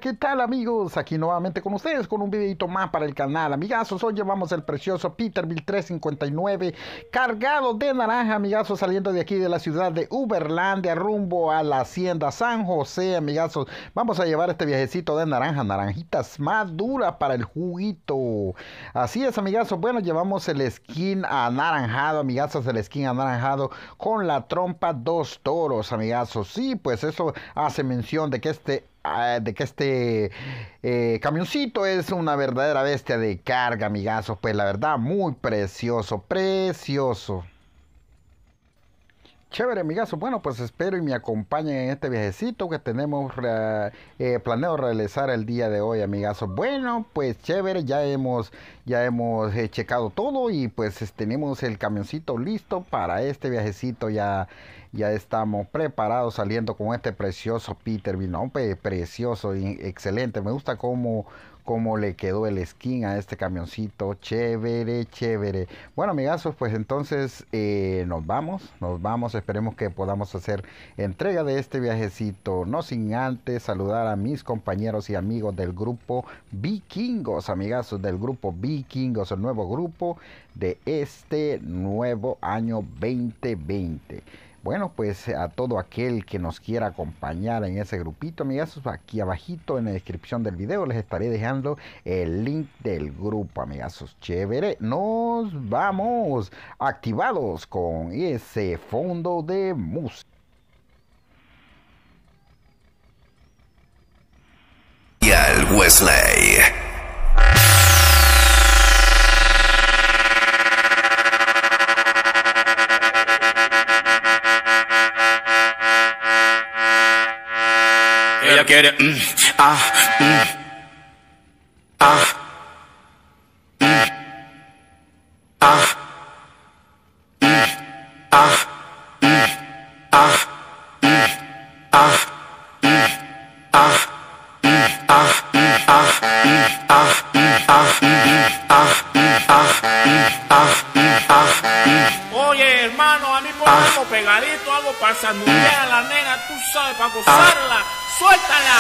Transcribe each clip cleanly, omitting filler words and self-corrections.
¿qué tal amigos? Aquí nuevamente con ustedes con un videito más para el canal. Amigazos, hoy llevamos el precioso Peterbilt 359 cargado de naranja, amigazos, saliendo de aquí de la ciudad de Uberlândia rumbo a la hacienda San José, amigazos. Vamos a llevar este viajecito de naranja, naranjitas maduras para el juguito. Así es, amigazos. Bueno, llevamos el skin anaranjado, amigazos, el skin anaranjado con la trompa 2 toros, amigazos. Sí, pues eso hace mención de que este camioncito es una verdadera bestia de carga, amigazos. Pues la verdad, muy precioso, precioso. Chévere, amigazo. Bueno, pues espero y me acompañen en este viajecito que tenemos planeado realizar el día de hoy, amigazo. Bueno, pues chévere, ya hemos checado todo y pues tenemos el camioncito listo para este viajecito. Ya estamos preparados saliendo con este precioso Peterbilt, ¿no? Precioso y excelente. Me gusta cómo le quedó el skin a este camioncito. Chévere, chévere. Bueno, amigazos, pues entonces nos vamos. Esperemos que podamos hacer entrega de este viajecito. No sin antes saludar a mis compañeros y amigos del grupo Vikingos, amigazos, del grupo Vikingos, el nuevo grupo de este nuevo año 2020. Bueno, pues a todo aquel que nos quiera acompañar en ese grupito, amigazos, aquí abajito en la descripción del video les estaré dejando el link del grupo, amigazos. Chévere, nos vamos activados con ese fondo de música. Y al Wesley. Ella quiere Oye, hermano, a mí por algo pegadito, algo para sanudear a la nena, tú sabes, para gozarla. ¡Suéltala!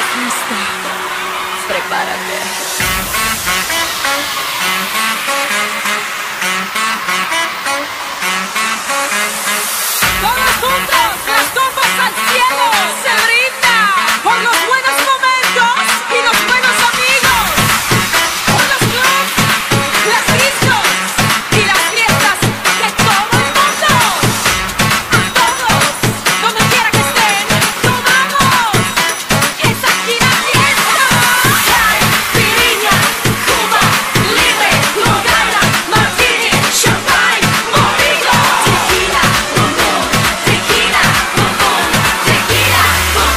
Lista. Prepárate. Todos juntos, las copas al cielo. Se brinda por los buenos momentos y los buenos amigos. Por los clubs, las discos y las fiestas de todo el mundo. A todos, donde quiera que estén, tomamos. Es aquí la fiesta. Caipirinha, Cuba, libre, long island, martini, champagne, mojito, tequila, boom boom, tequila, boom boom, tequila, boom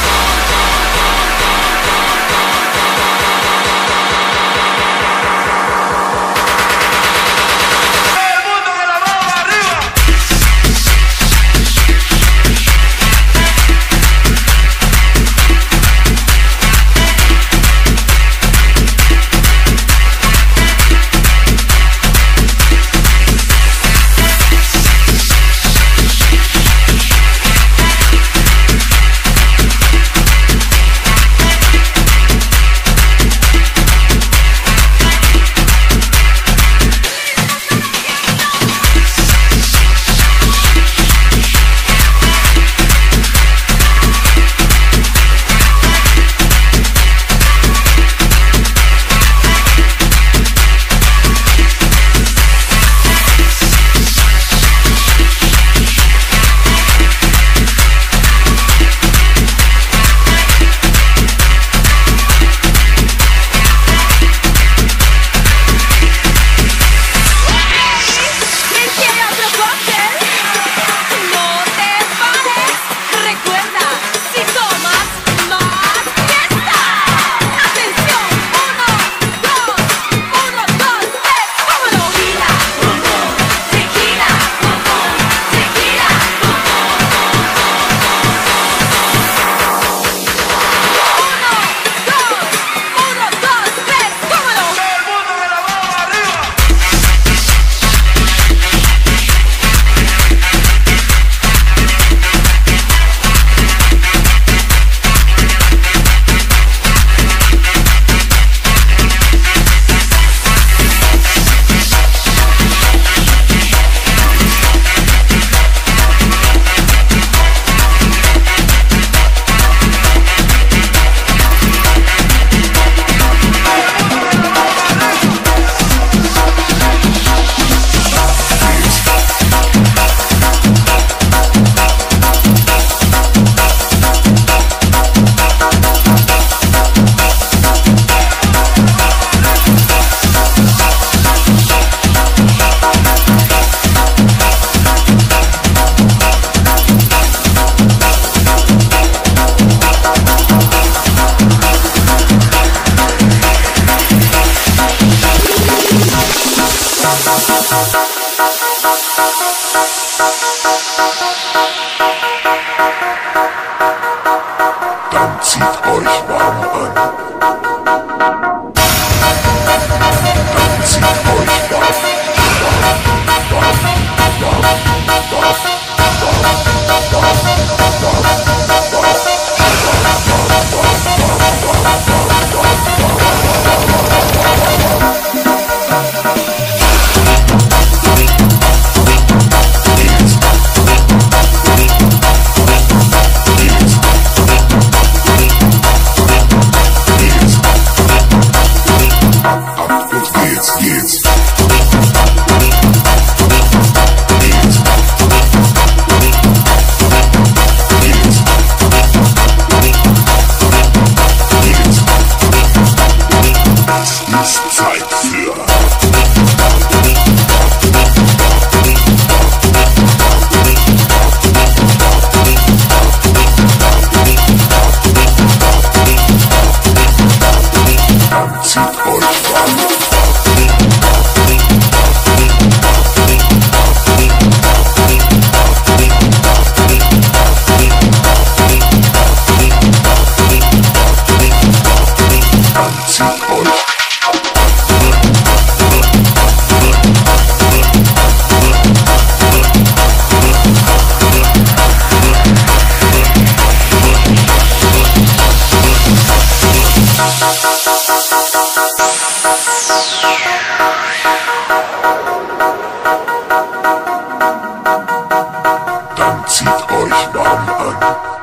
Ice Bomb